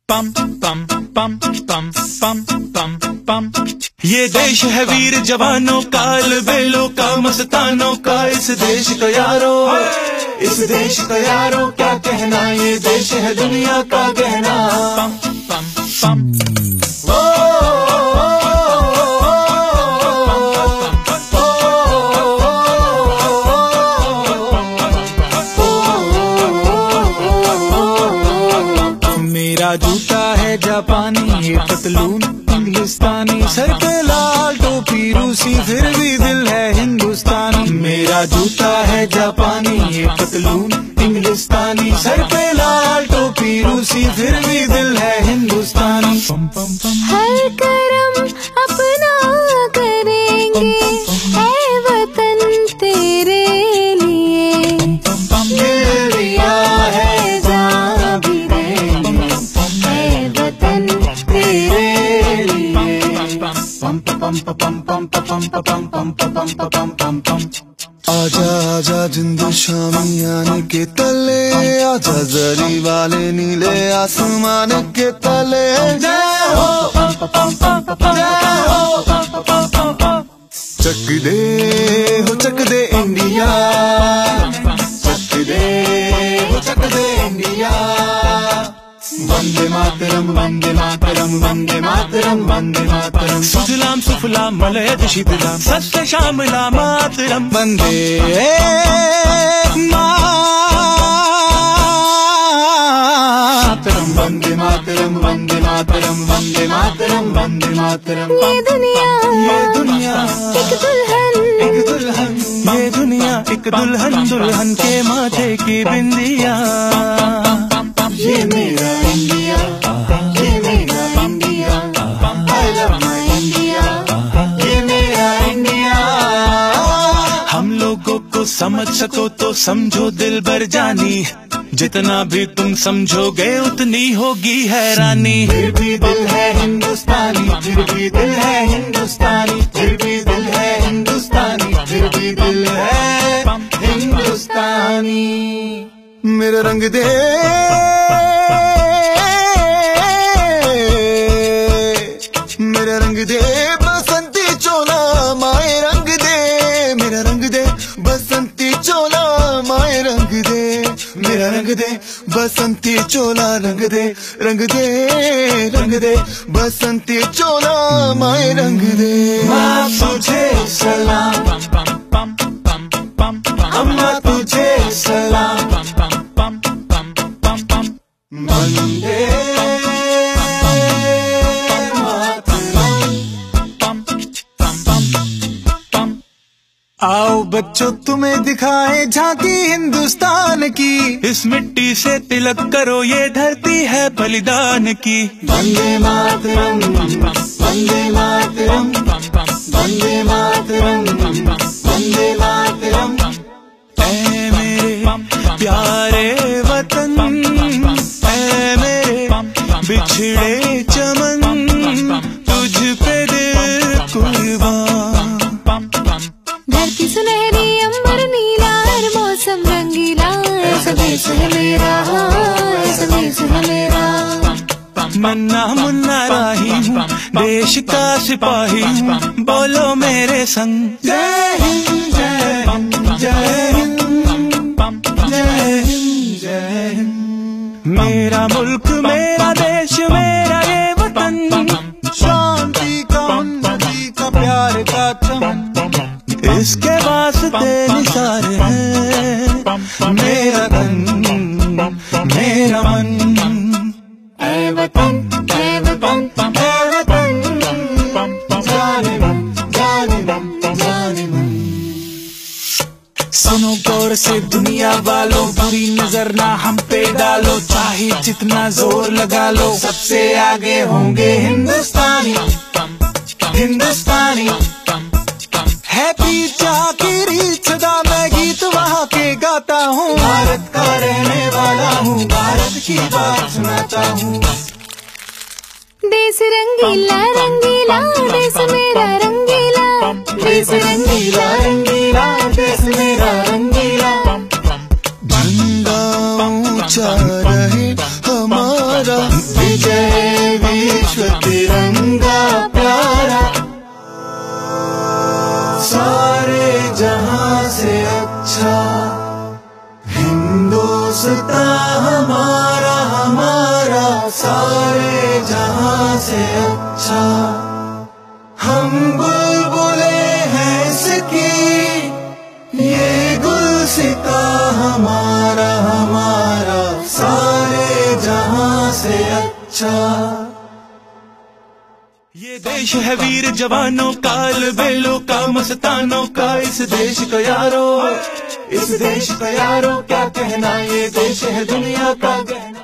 पम पम पम पम पम पम पम। ये देश है वीर जवानों का, अलबेलों का, मस्तानों का। इस देश का यारो, इस देश का यारो क्या कहना, ये देश है दुनिया का गहना। पम पम पम। मेरा जूता है जापानी, ये पतलून इंग्लिस्तानी, सर पे लाल टोपी रूसी, फिर भी दिल है हिंदुस्तानी। मेरा जूता है जापानी, ये पतलून इंग्लिस्तानी, सर पे लाल टोपी रूसी, फिर भी दिल है हिंदुस्तानी। पम पम पम। हर करम अपना करेंगे, है वतन तेरे लिए। लिया है जान भी देंगे, है वतन तेरे लिए। पम पम पम पम पम पम पम पम पम पम पम। आजा आजा जिंदू शामी आने के तले, आजा जरी वाले नीले आसमान के तले। जय हो जय हो, चक दे हो चक दे इंडिया, चक दे हो चक दे इंडिया। वंदे मातरम वंदे मातरम वंदे मातरम वंदे मातरम। सुजलाम सुफलाम मलयज शीतलाम, सत्य श्यामला मातरम। वंदे मातरम वंदे मातरम वंदे मातरम वंदे मातरम वंदे मातरम। ये दुनिया एक दुल्हन, एक दुल्हन, ये दुनिया एक दुल्हन, दुल्हन के माथे की बिंदिया। ये मेरा इंडिया, ये मेरा India, I love my India, ये मेरा इंडिया। हम लोगों को समझ सको तो समझो दिल भर जानी, जितना भी तुम समझोगे उतनी होगी हैरानी। फिर भी दिल है हिंदुस्तानी, फिर भी दिल है हिंदुस्तानी, फिर भी दिल है हिंदुस्तानी, फिर भी दिल है हिंदुस्तानी। मेरा रंग दे मेरा रंग दे बसंती चोला, माए रंग दे मेरा रंग दे बसंती चोला, माए रंग दे मेरा रंग दे बसंती चोला। रंग दे रंग दे रंग दे बसंती चोला, माए रंग दे। माँ तुझे सलाम, अम्मा तुझे सलाम, वंदे आओ बच्चों तुम्हें दिखाए झांकी हिंदुस्तान की, इस मिट्टी से तिलक करो ये धरती है बलिदान की। वंदे मातरम वंदे मातरम वंदे मातरम वंदे मातरम। ऐ मेरे प्यारे वतन, ऐ मेरे बिछड़े चमन, तुझ पे दिल कुर्बान। धरती सुनहरी अंबर नीला, हर मौसम रंगीला, ऐसा देश है मेरा, ऐसा देश है मेरा। मन्ना मुन्ना राही हूँ, देश का सिपाही हूँ, बोलो मेरे संग। जय हिंद जय हिंद जय हिंद जय हिंद जय हिंद। मेरा मुल्क मेरा देश मेरा ये वतन, शांति का उन्नति का प्यार का चमन, इसके वास्ते निसार है मेरा तन मेरा मन। ऐ वतन ऐ वतन ऐ वतन, जाने मन जाने मन जाने मन। सुनो गौर से दुनिया वालों, बुरी नजर ना हम पे डालो, चाहे जितना जोर लगा लो, सबसे आगे होंगे हिंदुस्तानी हिंदुस्तानी। है पीर जहाँ की रीत सदा, मैं गीत वहाँ के गाता हूँ, भारत का रहने वाला हूँ, भारत की बात सुनाता हूँ। देश रंगीला रंगीला, देश मेरा रंगीला, देश रंगीला रंगीला, देश मेरा रंगीला। झंडा ऊंचा रहे हमारा, विजय गुलसिता हमारा हमारा सारे जहां से अच्छा। हम बुलबुले हैं इसकी ये गुलसिता हमारा हमारा सारे जहां से अच्छा। ये देश है वीर जवानों का, अलबेलों का, मस्तानों का। इस देश का यारो, इस देश का यारो क्या कहना, ये देश है दुनिया का कहना।